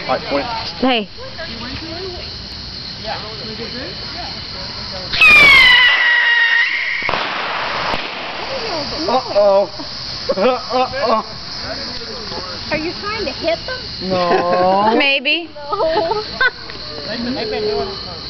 Alright, 20. Hey. Uh-oh. Uh-oh. Are you trying to hit them? No. Maybe. No. They've been doing it for